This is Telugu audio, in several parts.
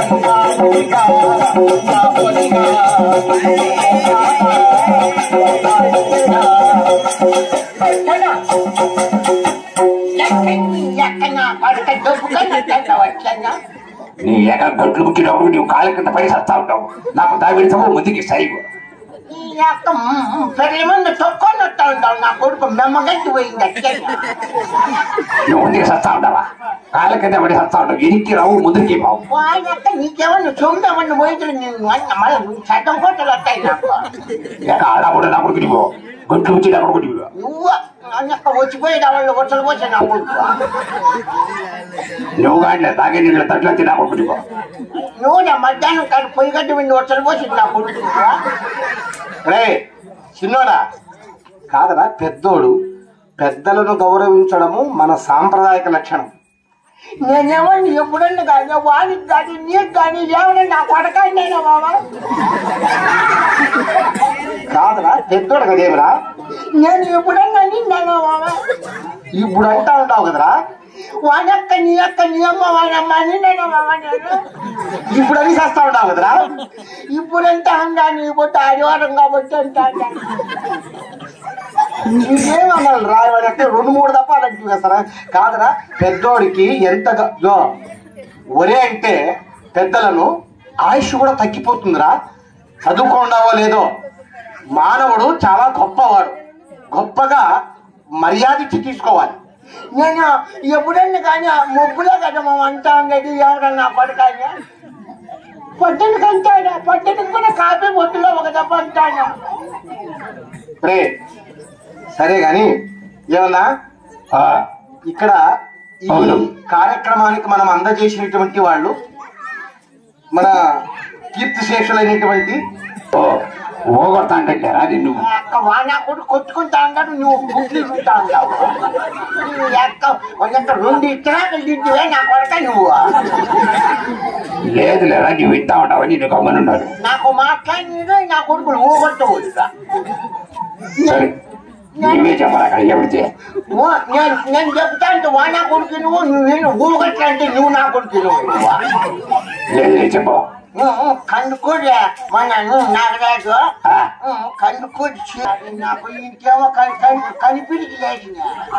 నీ ఎక్కడ గొడ్లు ముట్టినప్పుడు నువ్వు కాళ్ళ కింద పడి సస్తా ఉంటావు. నాకు దావిడతావు ముందుకి సైగు పెళ్లి ముందు తొక్కొని వస్తా ఉంటావు. నా కొడుకు మెమ్మగట్టి పోయింది. నువ్వు ముందుకు సస్తా ఉంటావా? కాళ్ళ కింద పడి సస్తా ఉంటావు. ఇరికి రావు ముందుకి బావు. నీకేమన్నా చూడమని పోయింది. మళ్ళీ చట్టం కోటలు వస్తాయి నాకు. ఆడప్పుడు నా కొడుకు నువ్వు గొడ్లు ముచ్చి నా కొడుకు నువ్వు వచ్చిపోయేది వాళ్ళు వచ్చలు పోసే నా కొడుకు. నువ్వు కానీ తాగే నీళ్ళు తట్ల నా కొడుకు నువ్వు నా మధ్యాహ్నం కానీ పొయ్యి గడ్డి విండి వచ్చలు పోసింది నా కొడుకు. రే చిన్నోడా కాదరా, పెద్దోడు పెద్దలను గౌరవించడము మన సాంప్రదాయక లక్షణం. నేనేమన్నా ఎప్పుడన్నా కానీ వానికి కానీ నీకు కానీ ఏమన్నా నా కొడకాడినైనా బాబా. కాదరా పెద్దోడు కదేమిరా? నేను ఎప్పుడన్నా నిన్నానా బాబా? ఇప్పుడు అంటా ఉంటావు కదరా. వానక్క నీ అక్క నీ అమ్మ వానమ్మ నిన్న బాబా. నేను ఇప్పుడు అని చేస్తా ఉంటావు కదరా. ఇప్పుడంతా అందా నీ పొట్టు ఆదివారం కాబట్టి అంటా. నీకేమన్నాను రాయవాడంటే 2-3 దఫా అలాంటివి వేస్తారా? కాదరా పెద్దోడికి ఎంతగా ఒరే అంటే పెద్దలను ఆయుష్ కూడా తగ్గిపోతుందిరా. చదువుకోండావో లేదో మానవుడు చాలా గొప్పవాడు. గొప్పగా మర్యాద ఇచ్చి తీసుకోవాలి. నేను ఎప్పుడన్నా కానీ మొగ్గులో కదా మా అంటా ఉండేది. ఎవరన్నా పడకాయ పొద్దునకి అంటాడా? పొద్దునకి కూడా కాఫీ పొద్దులో ఒక దెబ్బ అంటాడా? రే సరే గాని ఏమన్నా ఇక్కడ ఈ కార్యక్రమానికి మనం అందజేసినటువంటి వాళ్ళు మన కీర్తిశేషులైనటువంటి ఓగొడతా అంటారా? నువ్వు వానా కూడా కొట్టుకుంటా అన్నాడు. నువ్వు బుక్లీ ఉంటా ఉంటావు. కొంచెం 2 ఇత్తనాలు దిద్దువే నా కొడక. నువ్వు లేదు లేదా నువ్వు ఇస్తా ఉంటావా? నేను గమ్మనున్నాడు. నాకు మాట్లాడిన నా కొడుకులు ఊగొట్టవద్దురా. సరే నువ్వే చెప్పాలి అక్కడ చెబితే. నేను చెప్తా అంటే వానా కొడుకు నువ్వు. నువ్వు ఊగొట్ట అంటే నువ్వు నా కొడుకు నువ్వు. లేదు చెప్పు. కందుకూరి మన నాగరాజు కందుకూరి నాకు ఇంకేమో కనిపిడికి చేసిన.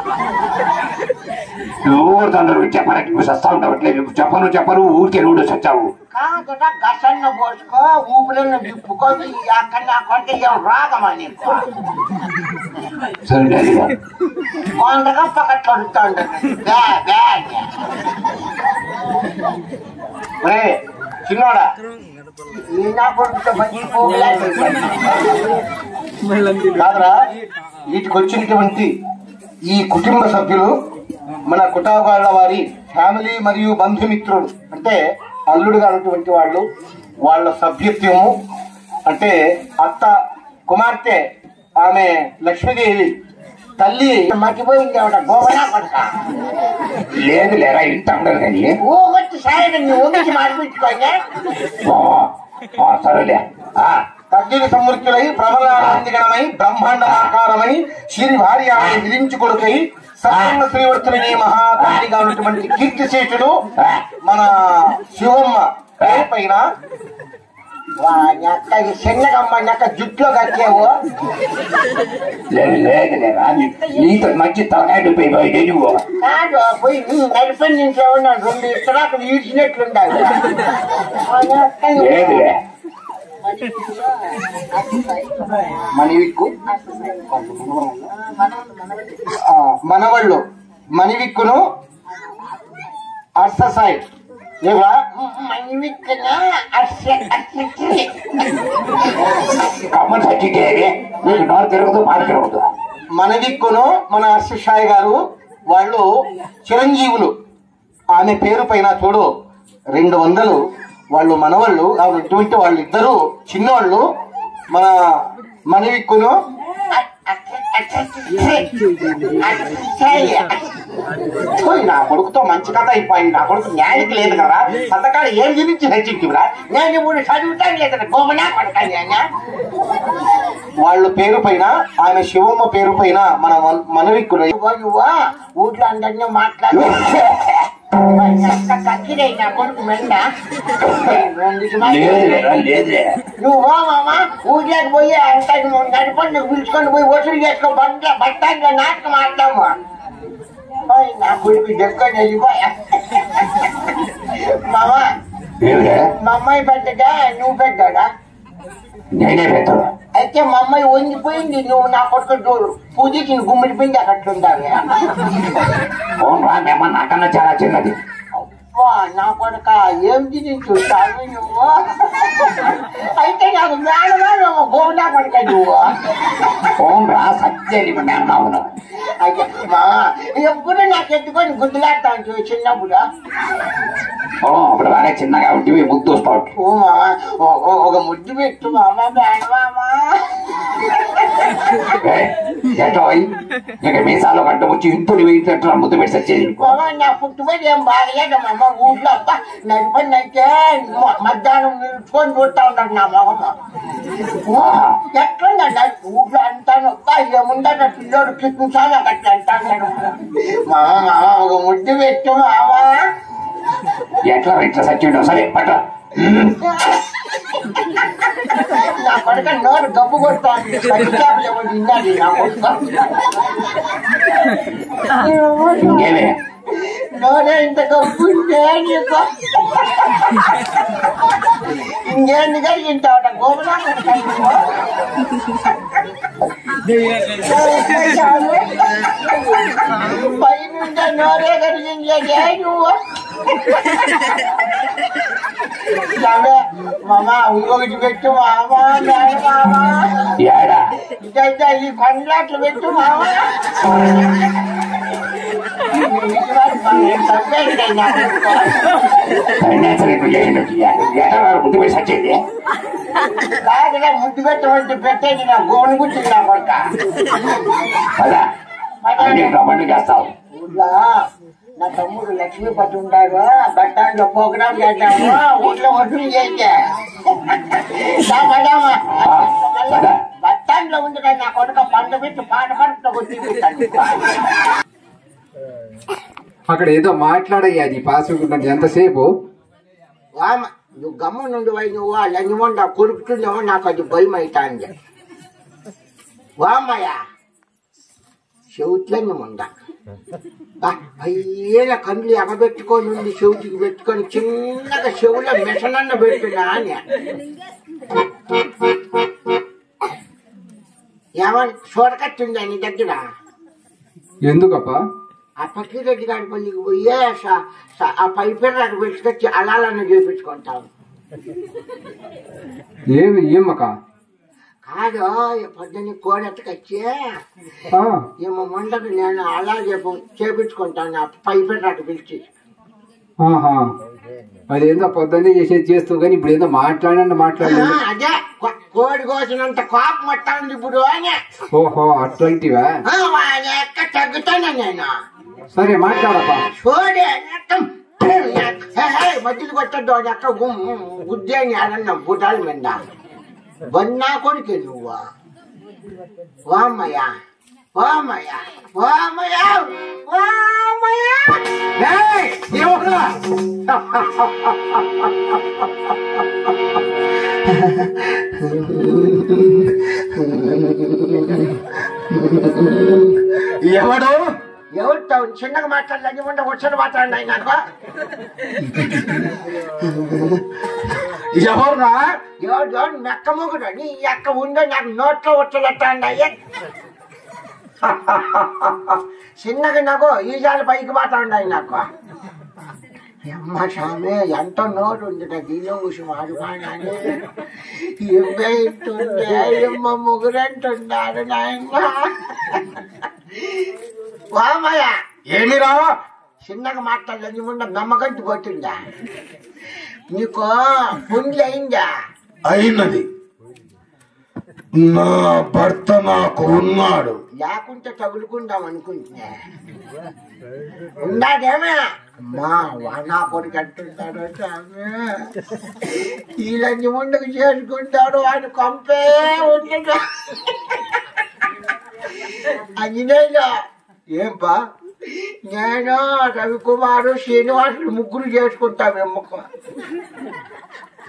నువ్వు తొందరగా చెప్పాలి. నువ్వు సస్తా ఉంటావు. చెప్పను ఊరికే నువ్వు సచ్చావు. కాదట గసన్న పోసుకో ఊపిరిని దిప్పుకొని అక్కడ నా కొంట ఏం రాగమని సరే కొండగా పక్కట్లు అడుగుతాడు. చిన్నోడా నా కొడుకుతో మంచి కాదరా వీటికి వచ్చినటువంటి ఈ కుటుంబ సభ్యులు మన కుటాగాళ్ల వారి ఫ్యామిలీ మరియు బంధుమిత్రులు అంటే అల్లుడుగా ఉన్నటువంటి వాళ్ళు, వాళ్ళ సభ్యత్వము అంటే అత్త కుమార్తె ఆమె లక్ష్మీదేవి తల్లి మర్చిపోయింది ఆవిడ గోవనా పడక. లేదు లేరా ఇంత ఉండదు కానీ ఊగొచ్చి సాయం ఊగించి మార్పించుకోండి. సరేలే తద్దిని సమృద్ధులై ప్రబలానందిగణమై బ్రహ్మాండమాకారమై శ్రీ భార్య విధించు కొడుకై సంపూర్ణ శ్రీవర్తుని మహాతండ్రిగా ఉన్నటువంటి కీర్తిశేషుడు మన శివమ్మ పేరు పైన చిన్నగమ్మ నక్క జుట్లో కట్టేవు. లేదు లేరా నీతో మంచి తలకాయ పోయి నువ్వు కాదు పోయి నడిపని నుంచి ఏమన్నా 2 ఇస్తరాకులు ఈడ్చినట్లుండాలి. లేదులే మణివిక్కు మనవళ్ళు మణివిక్కును అర్ససాయి కమ్మని సచ్చితే నీకు నోరు తిరగదు పాలు తిరగదు. మనవిక్కును మన అర్షసాయి గారు వాళ్ళు చిరంజీవులు. ఆమె పేరు పైన చూడు 200 వాళ్ళు మనవాళ్ళు. ఇటువంటి వాళ్ళు ఇద్దరు చిన్నవాళ్ళు మన మనవిక్కును నా కొడుకుతో మంచి కథ అయిపోయింది. నా కొడుకు న్యాయానికి లేదు కదా. పథకాలు ఏం గురించి హెచ్చింటివిరా? నేను ఇప్పుడు చదువుతాను లేదా గోమనా పడతాను. వాళ్ళ పేరు పైన ఆమె శివమ్మ పేరు పైన మన మనవిక్కులు ఊర్లో అందరినీ మాట్లాడి కక్కిరే నా కొడుకు మెండ లేదులే నువ్వు మామ ఊర్లోకి పోయి అంతా నడిపడి నువ్వు పిలుచుకొని పోయి వసూలు చేసుకో బట్టాంట్లో నాటకం ఆడతాము. నా కొడుకు దెక్కని వెళ్ళిపోయా. మామ మా అమ్మాయి పెద్దదా నువ్వు పెద్దడా? నేనే పెద్దోడు. అయితే మా అమ్మాయి వంగిపోయింది, నువ్వు నా కొడుకు పూజకి గుమ్మిడి పిండి అక్కడుంటావే. నాకన్నా చాలా చిన్నది. నా కొడుక ఏం తిని చూస్తావు నువ్వు? అయితే నాకు మేనమా గోవునా కొడుక నువ్వు? సత్యం. అయితే మా ఎప్పుడు నాకు ఎత్తుకొని గుడ్డులాడతాను చూ చిన్నప్పుడు. అప్పుడు బాగా చిన్నగా ఉంటే ముద్దు వస్తావు. ఒక ముద్దు పెట్టు మామా మేనమామా. మీసాలో గడ్డ వచ్చి ఇంట్లో వెయిట్లా ముద్దు పెట్టి సచ్చేది. నా పుట్టుబడి ఏం బాగలేదమ్మా. ఊళ్ళో అబ్బా నడిపడి అయితే మధ్యాహ్నం నిలుచుకొని చూస్తా ఉంటాడు నా మొహమ్మ. ఎట్లుందండి ఊళ్ళో అంటాను అబ్బా ఏముండట పిల్లోడు కిట్టించాలి అట్లా అంటాడు. మామ ఒక ముద్దు పెట్టు మామా. ఎట్లా సచ్చిండో సరే పట్ల. నా కొడుక నోరు గబ్బు కొడుతోంది. తిన్నాడు నా కొడుక. ఇంకేమే నోరే ఇంత గబ్బు ఇంకేంది కలిగింటావట గోపురా పైన నోరే కలిగించే నువ్వు. మామా ఇంకొకటి పెట్టు మామా మామా. ఇదైతే ఈ పండ్లాట్లు పెట్టు మామా. ముద్దు పెట్టి సచ్చేది కాదురా ముద్దు పెట్టమంటే పెట్టేది నా గోను గుర్తుంది నా కొడుక. పండుగ చేస్తావు. ఊళ్ళో నా తమ్ముడు లక్ష్మీపతి ఉంటాడు. బట్టాంట్లో ప్రోగ్రామ్ చేద్దాము ఊళ్ళో వడ్లు చేసా బట్టాంట్లో ఉంది కదా నా కొడుక పండు పెట్టి పాట కొట్టి అక్కడ ఏదో మాట్లాడయ్యా అది పాసుకుంటుంది ఎంతసేపు. నువ్వు గమ్ము నుండి పోయి నువ్వు లంజమండ కొరుకుతుందేమో నాకు అది భయం అవుతాంది. వామయ్య చెవుట్లన్నముండ అయ్యేలా కళ్ళు ఎగబెట్టుకొని ఉంది. చెవుటికి పెట్టుకొని చిన్నగా చెవులో మిషనన్న పెట్టున్నా అని ఏమని చూడకట్టుందా నీ దగ్గర? ఎందుకప్పా? ఆ పక్కిరెడ్డి గారి పల్లికి పోయి ఆ పైపెర్ర అటు పెట్టుకొచ్చి అలాలన్న చేపించుకుంటాం. ఏమక్క కాదు పొద్దున్న కోడెత్తకొచ్చి ఏమో ముందకు నేను అలా చేపించుకుంటాను ఆ పైపెర్ర అటు పిలిచి. అదేందో పొద్దున్నే చేస్తూ కానీ ఇప్పుడు ఏదో మాట్లాడండి. అదే కోడి కోసినంత కోపం మొత్తం ఉంది ఇప్పుడు అని. ఓహో అట్లాంటివా? ఎక్క తగ్గుతాను నేను. సరే మాట్లాడపా. చూడే మధ్యలో కొట్టద్దు అది అక్క బుద్ధి అని అడన్నా బుటాల మీద బన్నా కొడుకే నువ్వు. వామయ్య వామయ్య వామయ్య వామయ్య ఎవడు ఎవరితో చిన్నగా మాట్లాడలేని ఉంటే వచ్చాడు మాట్లాడినాయి నాకు. ఎవరురా? ఎవరు మెక్క మొగుడు నీ ఎక్క ఉండే నాకు నోట్లో వచ్చలట్ట అన్నాయి. చిన్నగా నాకు ఈజాలు పైకి మాట్లాడినాయి నాకు. అమ్మ స్వామి ఎంత నోటు ఉంది దీనిలో కూసి మాడుకోని ఇట్టుండే అమ్మ ముగ్గురంటున్నారు నాయన. వామయ్య ఏమిరా చిన్నగా మాట్లాడలేదు ముందు నమ్మకంటి కొట్టిందా నీకు పుండ్లు అయిందా? అయినది. నా భర్త నాకు ఉన్నాడు. లేకుంటే తగులుకుందాం అనుకుంటున్నా. ఉన్నాడేమే అమ్మా నా కొడుకు అంటుంటాడు స్వామి. వీళ్ళని ముందుకు చేసుకుంటాడు వాడు కంపే ఉండదు. అంజనేయులు ఏంపా నేను రవికుమారు శ్రీనివాసులు ముగ్గురు చేసుకుంటాం ఎమ్మకు.